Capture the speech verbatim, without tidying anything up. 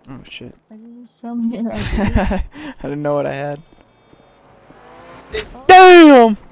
Oh shit. I just show me an idea. I didn't know what I had. Damn!